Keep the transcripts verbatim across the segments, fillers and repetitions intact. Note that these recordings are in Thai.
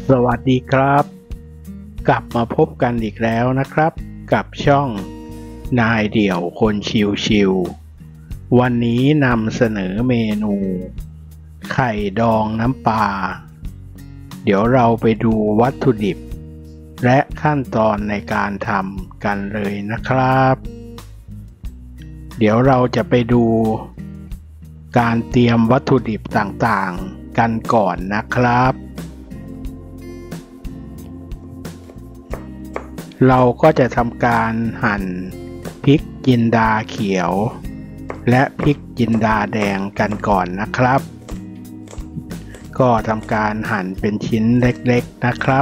สวัสดีครับกลับมาพบกันอีกแล้วนะครับกับช่องนายเดี่ยวคนชิวๆวันนี้นำเสนอเมนูไข่ดองน้ำปลาเดี๋ยวเราไปดูวัตถุดิบและขั้นตอนในการทำกันเลยนะครับเดี๋ยวเราจะไปดูการเตรียมวัตถุดิบต่างๆกันก่อนนะครับเราก็จะทำการหั่นพริกจินดาเขียวและพริกจินดาแดงกันก่อนนะครับก็ทำการหั่นเป็นชิ้นเล็กๆนะครับ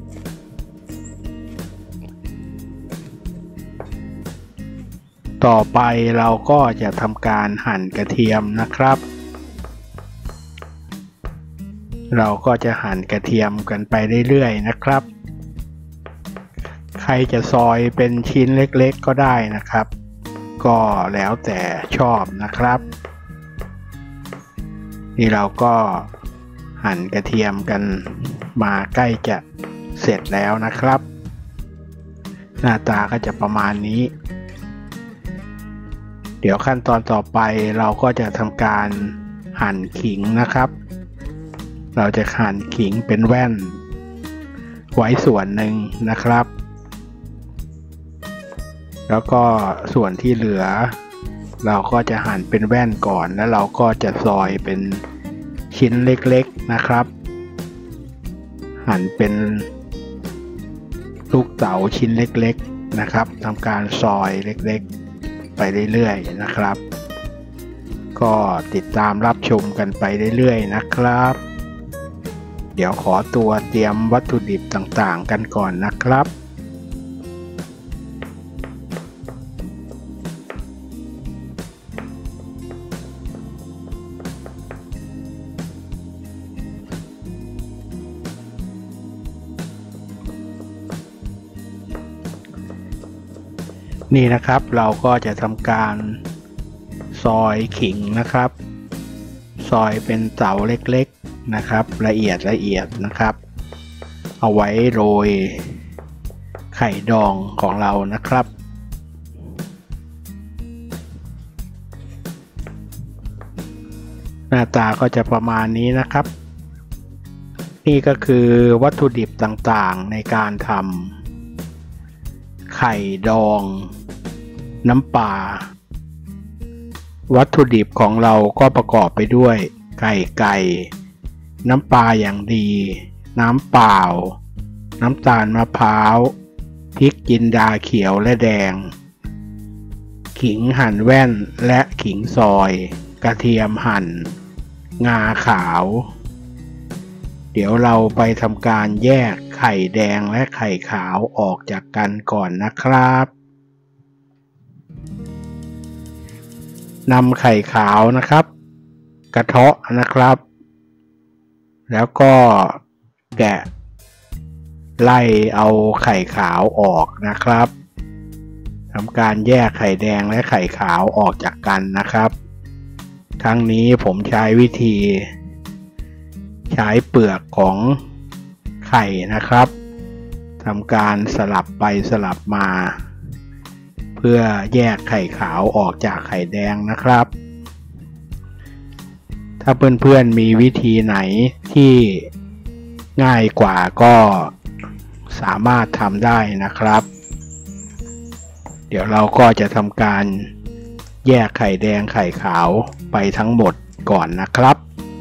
ต่อไปเราก็จะทำการหั่นกระเทียมนะครับเราก็จะหั่นกระเทียมกันไปเรื่อยๆนะครับใครจะซอยเป็นชิ้นเล็กๆก็ได้นะครับก็แล้วแต่ชอบนะครับนี่เราก็หั่นกระเทียมกันมาใกล้จะเสร็จแล้วนะครับหน้าตาก็จะประมาณนี้เดี๋ยวขั้นตอนต่อไปเราก็จะทำการหั่นขิงนะครับเราจะหั่นขิงเป็นแว่นไว้ส่วนหนึ่งนะครับแล้วก็ส่วนที่เหลือเราก็จะหั่นเป็นแว่นก่อนแล้วเราก็จะซอยเป็นชิ้นเล็กๆนะครับหั่นเป็นลูกเต๋าชิ้นเล็กๆนะครับทำการซอยเล็กๆไปเรื่อยๆนะครับก็ติดตามรับชมกันไปเรื่อยๆนะครับเดี๋ยวขอตัวเตรียมวัตถุดิบต่างๆกันก่อนนะครับนี่นะครับเราก็จะทำการซอยขิงนะครับซอยเป็นเต๋าเล็กๆนะครับละเอียดละเอียดนะครับเอาไว้โรยไข่ดองของเรานะครับหน้าตาก็จะประมาณนี้นะครับนี่ก็คือวัตถุดิบต่างๆในการทำไข่ดองน้ำปลาวัตถุดิบของเราก็ประกอบไปด้วยไก่ไก่น้ำปลาอย่างดีน้ำเปล่าน้ำตาลมะพร้าวพริกจินดาเขียวและแดงขิงหั่นแว่นและขิงซอยกระเทียมหั่นงาขาวเดี๋ยวเราไปทำการแยกไข่แดงและไข่ขาวออกจากกันก่อนนะครับนำไข่ขาวนะครับกระเทาะนะครับแล้วก็แกะไล่เอาไข่ขาวออกนะครับทำการแยกไข่แดงและไข่ขาวออกจากกันนะครับครั้งนี้ผมใช้วิธีใช้เปลือกของไข่นะครับทำการสลับไปสลับมาเพื่อแยกไข่ขาวออกจากไข่แดงนะครับถ้าเพื่อนๆมีวิธีไหนที่ง่ายกว่าก็สามารถทำได้นะครับเดี๋ยวเราก็จะทำการแยกไข่แดงไข่ขาวไปทั้งหมดก่อนนะครับ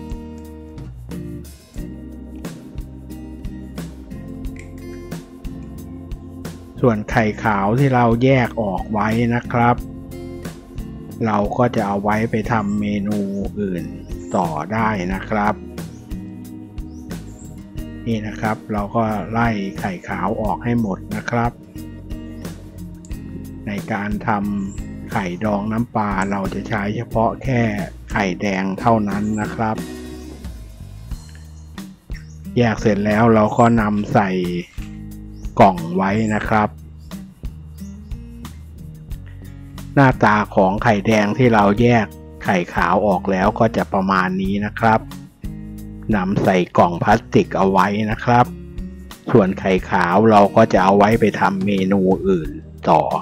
ส่วนไข่ขาวที่เราแยกออกไว้นะครับเราก็จะเอาไว้ไปทำเมนูอื่นต่อได้นะครับนี่นะครับเราก็ไล่ไข่ขาวออกให้หมดนะครับในการทำไข่ดองน้ำปลาเราจะใช้เฉพาะแค่ไข่แดงเท่านั้นนะครับแยกเสร็จแล้วเราก็นำใส่กล่องไว้นะครับหน้าตาของไข่แดงที่เราแยกไข่ขาวออกแล้วก็จะประมาณนี้นะครับนำใส่กล่องพลาสติกเอาไว้นะครับส่วนไข่ขาวเราก็จะเอาไว้ไปทำเมนูอื่นต่อ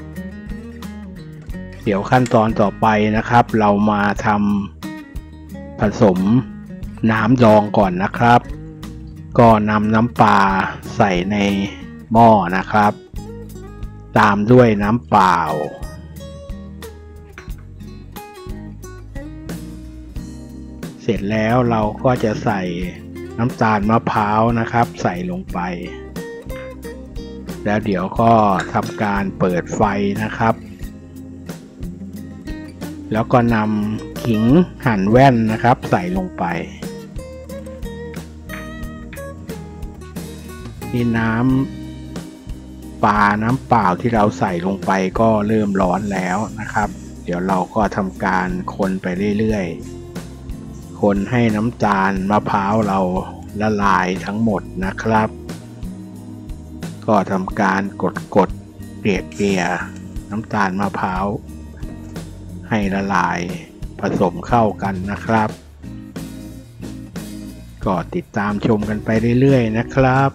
เดี๋ยวขั้นตอนต่อไปนะครับเรามาทำผสมน้ำดองก่อนนะครับก็นำน้ำปลาใส่ในหม้อนะครับตามด้วยน้ำเปล่าเสร็จแล้วเราก็จะใส่น้ำตาลมะพร้าวนะครับใส่ลงไปแล้วเดี๋ยวก็ทำการเปิดไฟนะครับแล้วก็นำขิงหั่นแว่นนะครับใส่ลงไปนี่น้ำปลาน้ำเปล่าที่เราใส่ลงไปก็เริ่มร้อนแล้วนะครับเดี๋ยวเราก็ทำการคนไปเรื่อยๆคนให้น้ำตาลมะพร้าวเราละลายทั้งหมดนะครับก็ทำการกดกดเกลี่ยเกลี่ยน้ำตาลมะพร้าวให้ละลายผสมเข้ากันนะครับก็ติดตามชมกันไปเรื่อยๆนะครับ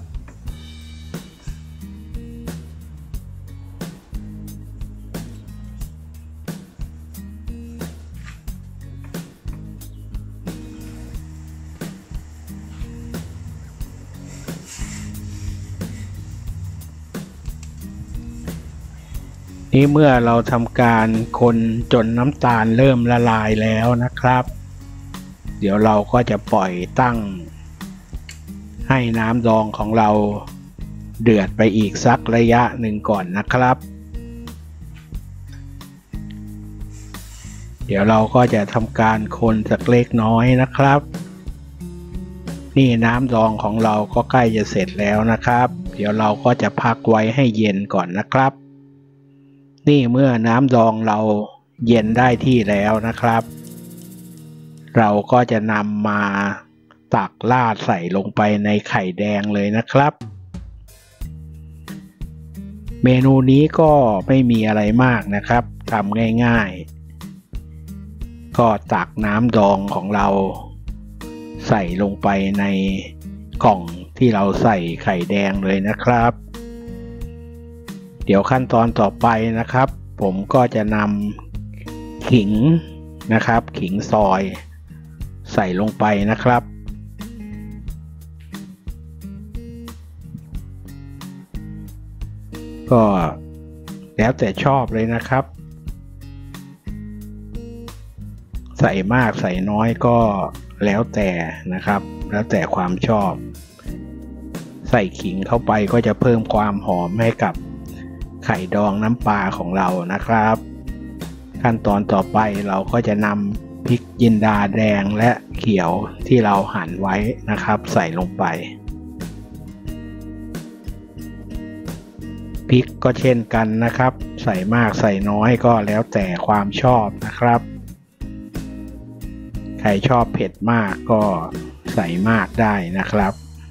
นี่เมื่อเราทำการคนจนน้ำตาลเริ่มละลายแล้วนะครับเดี๋ยวเราก็จะปล่อยตั้งให้น้ำดองของเราเดือดไปอีกสักระยะหนึ่งก่อนนะครับเดี๋ยวเราก็จะทำการคนสักเล็กน้อยนะครับนี่น้ำดองของเราก็ใกล้จะเสร็จแล้วนะครับเดี๋ยวเราก็จะพักไว้ให้เย็นก่อนนะครับนี่เมื่อน้ำดองเราเย็นได้ที่แล้วนะครับเราก็จะนำมาตักราดใส่ลงไปในไข่แดงเลยนะครับเมนูนี้ก็ไม่มีอะไรมากนะครับทำง่ายๆก็ตักน้ำดองของเราใส่ลงไปในกล่องที่เราใส่ไข่แดงเลยนะครับเดี๋ยวขั้นตอนต่อไปนะครับผมก็จะนำขิงนะครับขิงซอยใส่ลงไปนะครับก็แล้วแต่ชอบเลยนะครับใส่มากใส่น้อยก็แล้วแต่นะครับแล้วแต่ความชอบใส่ขิงเข้าไปก็จะเพิ่มความหอมให้กับไข่ดองน้ำปลาของเรานะครับขั้นตอนต่อไปเราก็จะนำพริกจินดาแดงและเขียวที่เราหั่นไว้นะครับใส่ลงไปพริกก็เช่นกันนะครับใส่มากใส่น้อยก็แล้วแต่ความชอบนะครับใครชอบเผ็ดมากก็ใส่มากได้นะครับ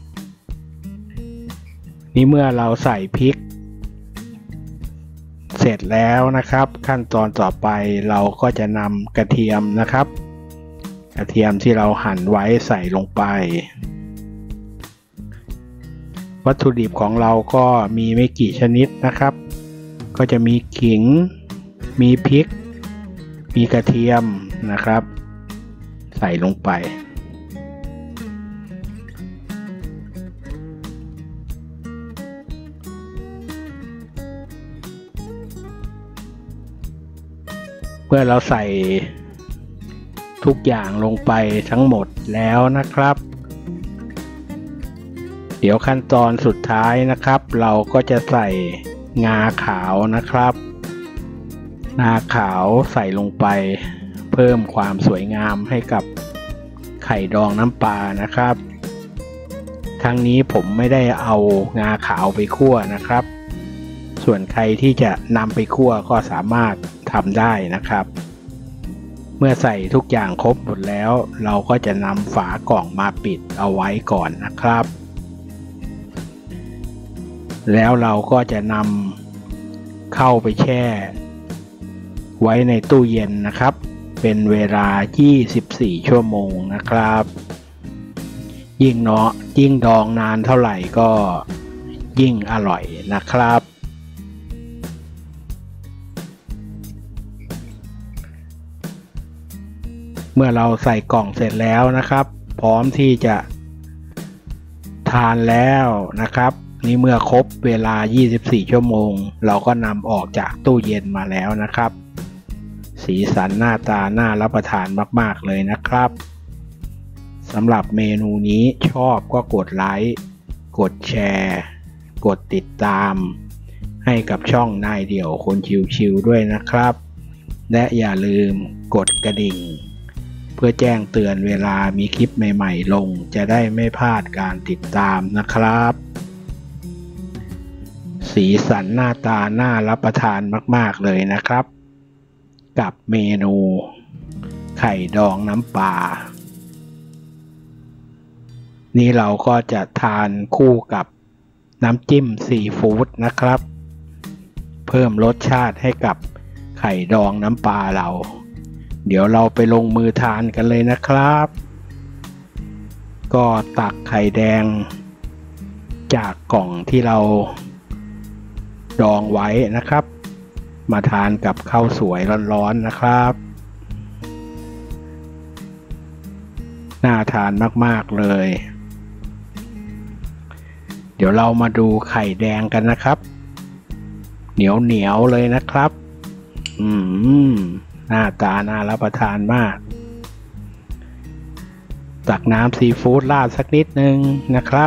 นี่เมื่อเราใส่พริกเสร็จแล้วนะครับขั้นตอนต่อไปเราก็จะนำกระเทียมนะครับกระเทียมที่เราหั่นไว้ใส่ลงไปวัตถุดิบของเราก็มีไม่กี่ชนิดนะครับก็จะมีขิงมีพริกมีกระเทียมนะครับใส่ลงไปเมื่อเราใส่ทุกอย่างลงไปทั้งหมดแล้วนะครับเดี๋ยวขั้นตอนสุดท้ายนะครับเราก็จะใส่งาขาวนะครับงาขาวใส่ลงไปเพิ่มความสวยงามให้กับไข่ดองน้ำปลานะครับครั้งนี้ผมไม่ได้เอางาขาวไปคั่วนะครับส่วนใครที่จะนำไปคั่วก็สามารถทำได้นะครับเมื่อใส่ทุกอย่างครบหมดแล้วเราก็จะนำฝากล่องมาปิดเอาไว้ก่อนนะครับแล้วเราก็จะนำเข้าไปแช่ไว้ในตู้เย็นนะครับเป็นเวลายี่สิบสี่ชั่วโมงนะครับยิ่งเนาะยิ่งดองนานเท่าไหร่ก็ยิ่งอร่อยนะครับเมื่อเราใส่กล่องเสร็จแล้วนะครับพร้อมที่จะทานแล้วนะครับนี่เมื่อครบเวลายี่สิบสี่ชั่วโมงเราก็นำออกจากตู้เย็นมาแล้วนะครับสีสันหน้าตาน่ารับประทานมากๆเลยนะครับสำหรับเมนูนี้ชอบก็กดไลค์กดแชร์กดติดตามให้กับช่องนายเดี่ยวคนชิวๆด้วยนะครับและอย่าลืมกดกระดิ่งเพื่อแจ้งเตือนเวลามีคลิปใหม่ๆลงจะได้ไม่พลาดการติดตามนะครับสีสันหน้าตาน่ารับประทานมากๆเลยนะครับกับเมนูไข่ดองน้ำปลานี่เราก็จะทานคู่กับน้ำจิ้มซีฟู้ดนะครับเพิ่มรสชาติให้กับไข่ดองน้ำปลาเราเดี๋ยวเราไปลงมือทานกันเลยนะครับก็ตักไข่แดงจากกล่องที่เราดองไว้นะครับมาทานกับข้าวสวยร้อนๆนะครับน่าทานมากๆเลยเดี๋ยวเรามาดูไข่แดงกันนะครับเหนียวเหนียวเลยนะครับอืมหน้าตาน่ารับประทานมากตักน้ำซีฟู้ดราดสักนิดนึงนะครับ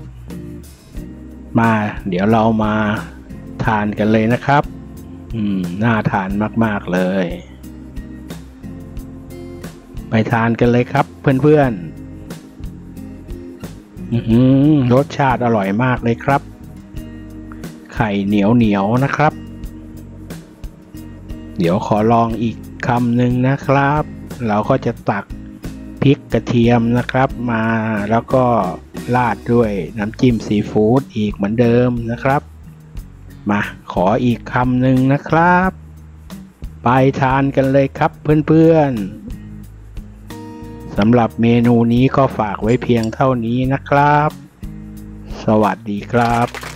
มาเดี๋ยวเรามาทานกันเลยนะครับอืมน่าทานมากๆเลยไปทานกันเลยครับเพื่อนๆอืมรสชาติอร่อยมากเลยครับไข่เหนียวเหนียวนะครับเดี๋ยวขอลองอีกคำหนึ่งนะครับเราก็จะตักพริกกระเทียมนะครับมาแล้วก็ราดด้วยน้ำจิ้มซีฟู้ดอีกเหมือนเดิมนะครับมาขออีกคำหนึ่งนะครับไปทานกันเลยครับเพื่อนๆสำหรับเมนูนี้ก็ฝากไว้เพียงเท่านี้นะครับสวัสดีครับ